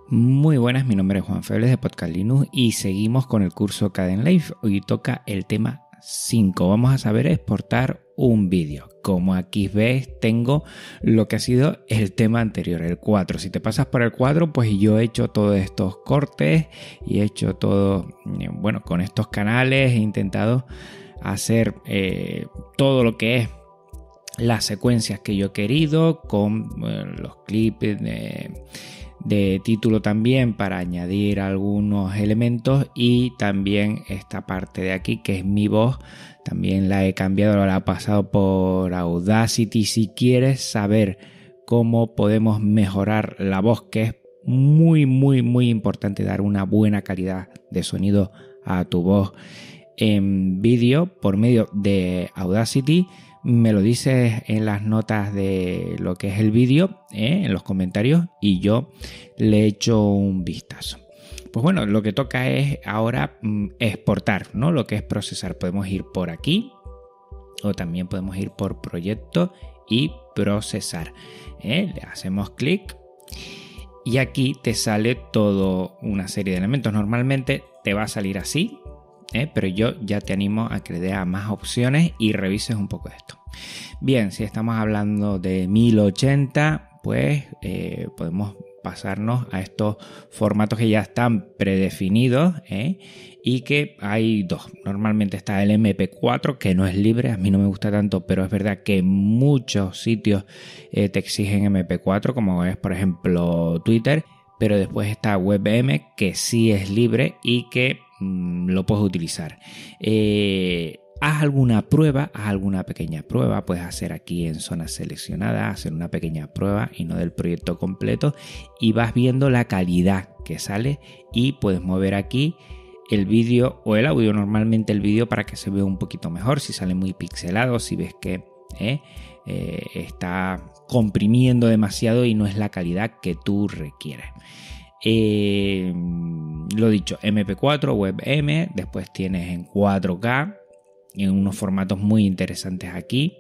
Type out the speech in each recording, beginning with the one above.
Muy buenas, mi nombre es Juan Febles de Podcast Linux y seguimos con el curso Kdenlive. Hoy toca el tema 5. Vamos a saber exportar un vídeo. Como aquí ves, tengo lo que ha sido el tema anterior, el 4. Si te pasas por el 4, pues yo he hecho todos estos cortes y he hecho todo, bueno, con estos canales he intentado hacer todo lo que es las secuencias que yo he querido, con los clips de título también para añadir algunos elementos, y también esta parte de aquí que es mi voz también la he cambiado, la he pasado por Audacity. Si quieres saber cómo podemos mejorar la voz, que es muy importante, dar una buena calidad de sonido a tu voz en vídeo por medio de Audacity, me lo dices en las notas de lo que es el vídeo, en los comentarios, y yo le echo un vistazo. Pues bueno, lo que toca es ahora exportar, ¿no? Lo que es procesar. Podemos ir por aquí o también podemos ir por proyecto y procesar. Le hacemos clic y aquí te sale toda una serie de elementos. Normalmente te va a salir así, pero yo ya te animo a que le des a más opciones y revises un poco esto. Bien, si estamos hablando de 1080, pues podemos pasarnos a estos formatos que ya están predefinidos, y que hay dos. Normalmente está el MP4, que no es libre, a mí no me gusta tanto, pero es verdad que muchos sitios te exigen MP4, como es por ejemplo Twitter. Pero después está WebM, que sí es libre y que lo puedes utilizar. Haz alguna prueba, haz alguna pequeña prueba. Puedes hacer aquí en zona seleccionada, hacer una pequeña prueba y no del proyecto completo, y vas viendo la calidad que sale y puedes mover aquí el vídeo o el audio. Normalmente el vídeo para que se vea un poquito mejor, si sale muy pixelado, si ves que está comprimiendo demasiado y no es la calidad que tú requieres. Lo dicho, MP4, WebM, después tienes en 4K, en unos formatos muy interesantes aquí.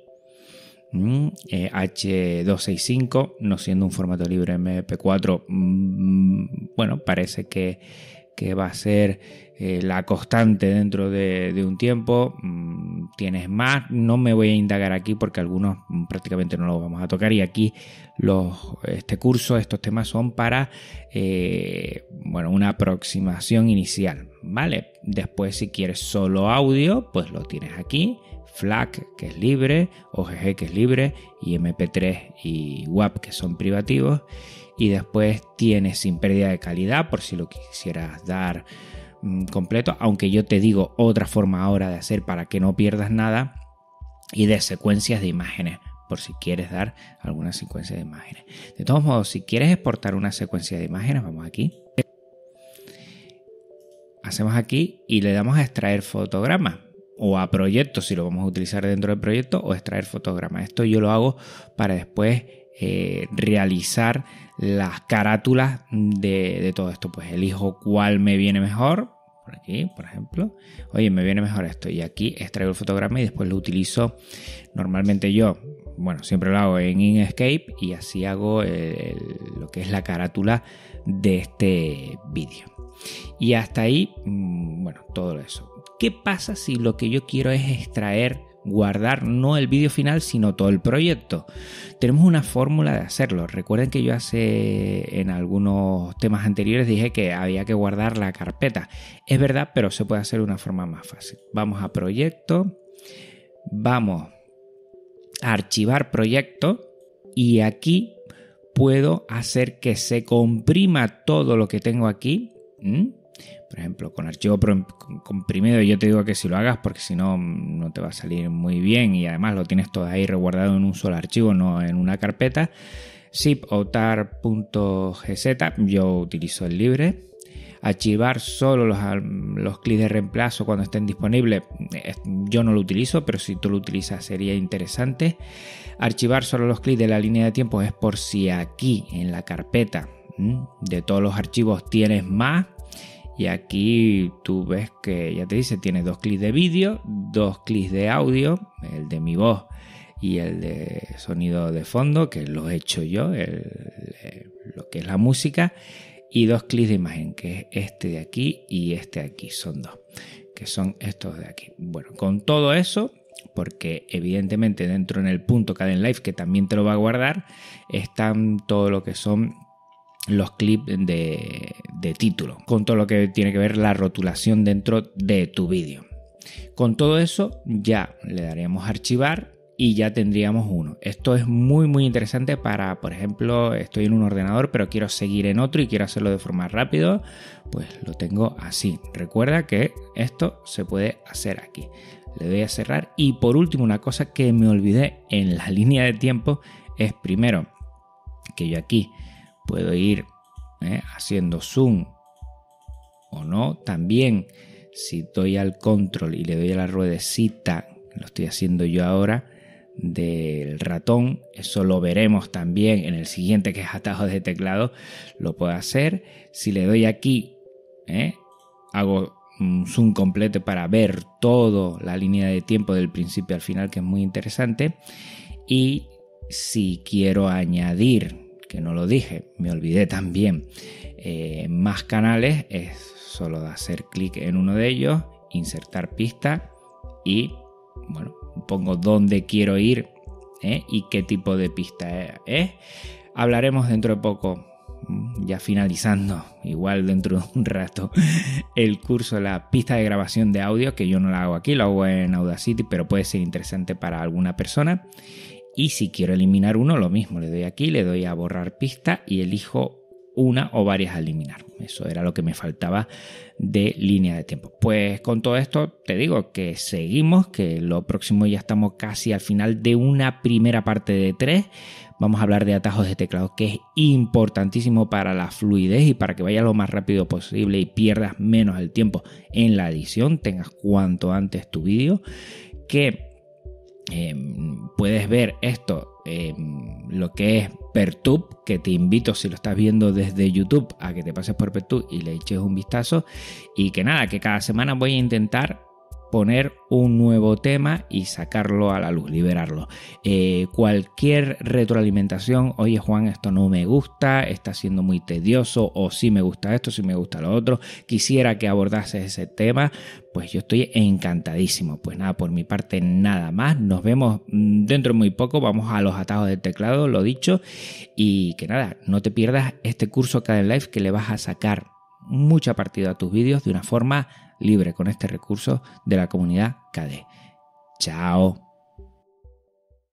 H265, no siendo un formato libre, MP4, bueno, parece que va a ser la constante dentro de un tiempo. Tienes más, no me voy a indagar aquí porque algunos prácticamente no los vamos a tocar, y aquí este curso, estos temas son para bueno, una aproximación inicial, ¿vale? Después, si quieres solo audio, pues lo tienes aquí. FLAC, que es libre, OGG, que es libre, y MP3 y WAV, que son privativos. Y después tienes sin pérdida de calidad, por si lo quisieras dar completo, aunque yo te digo otra forma ahora de hacer para que no pierdas nada, y de secuencias de imágenes, por si quieres dar alguna secuencia de imágenes. De todos modos, si quieres exportar una secuencia de imágenes, vamos aquí, hacemos aquí y le damos a extraer fotograma, o a proyecto si lo vamos a utilizar dentro del proyecto, o extraer fotograma. Esto yo lo hago para después realizar las carátulas de todo esto. Pues elijo cuál me viene mejor. Por aquí, por ejemplo, oye, me viene mejor esto, y aquí extraigo el fotograma y después lo utilizo. Normalmente yo, bueno, siempre lo hago en Inkscape, y así hago lo que es la carátula de este vídeo. Y hasta ahí, bueno, todo eso. ¿Qué pasa si lo que yo quiero es extraer, guardar no el vídeo final, sino todo el proyecto? Tenemos una fórmula de hacerlo. Recuerden que yo en algunos temas anteriores dije que había que guardar la carpeta. Es verdad, pero se puede hacer de una forma más fácil. Vamos a proyecto, vamos a archivar proyecto, y aquí puedo hacer que se comprima todo lo que tengo aquí. Por ejemplo, con archivo comprimido, yo te digo que si lo hagas, porque si no, no te va a salir muy bien, y además lo tienes todo ahí resguardado en un solo archivo, no en una carpeta. Zip o tar.gz, yo utilizo el libre. Archivar solo los clics de reemplazo cuando estén disponibles, yo no lo utilizo, pero si tú lo utilizas sería interesante. Archivar solo los clics de la línea de tiempo es por si aquí en la carpeta de todos los archivos tienes más. Y aquí tú ves que ya te dice, tienes 2 clics de vídeo, 2 clics de audio, el de mi voz y el de sonido de fondo, que lo he hecho yo, lo que es la música, y 2 clics de imagen, que es este de aquí y este de aquí, son 2, que son estos de aquí. Bueno, con todo eso, porque evidentemente dentro en el punto Kdenlive, que también te lo va a guardar, están todo lo que son los clips de título, con todo lo que tiene que ver la rotulación dentro de tu vídeo. Con todo eso ya le daríamos a archivar y ya tendríamos uno. Esto es muy interesante para, por ejemplo, estoy en un ordenador pero quiero seguir en otro y quiero hacerlo de forma rápida, pues lo tengo así. Recuerda que esto se puede hacer aquí. Le doy a cerrar y por último, una cosa que me olvidé en la línea de tiempo es primero que yo aquí puedo ir haciendo zoom o no. También si doy al control y le doy a la ruedecita, lo estoy haciendo yo ahora, del ratón, eso lo veremos también en el siguiente, que es atajos de teclado, lo puedo hacer. Si le doy aquí, hago un zoom completo para ver toda la línea de tiempo del principio al final, que es muy interesante. Y si quiero añadir, que no lo dije, me olvidé también, más canales, es solo hacer clic en uno de ellos, insertar pista y bueno, pongo dónde quiero ir y qué tipo de pista es. Hablaremos dentro de poco, ya finalizando, igual dentro de un rato, el curso de la pista de grabación de audio, que yo no la hago aquí, lo hago en Audacity, pero puede ser interesante para alguna persona. Y si quiero eliminar uno, lo mismo, le doy aquí, le doy a borrar pista y elijo una o varias a eliminar. Eso era lo que me faltaba de línea de tiempo. Pues con todo esto te digo que seguimos, que lo próximo ya estamos casi al final de una primera parte de 3. Vamos a hablar de atajos de teclado, que es importantísimo para la fluidez y para que vaya lo más rápido posible y pierdas menos el tiempo en la edición, tengas cuanto antes tu vídeo, que puedes ver esto, lo que es Pertube, que te invito, si lo estás viendo desde YouTube, a que te pases por Pertube y le eches un vistazo. Y que nada, que cada semana voy a intentar poner un nuevo tema y sacarlo a la luz, liberarlo. Cualquier retroalimentación, oye Juan, esto no me gusta, está siendo muy tedioso, o sí me gusta esto, sí me gusta lo otro, quisiera que abordases ese tema, pues yo estoy encantadísimo. Pues nada, por mi parte nada más, nos vemos dentro de muy poco, vamos a los atajos de teclado, lo dicho, y que nada, no te pierdas este curso Kdenlive, que le vas a sacar mucha partida a tus vídeos de una forma libre con este recurso de la comunidad KD. Chao.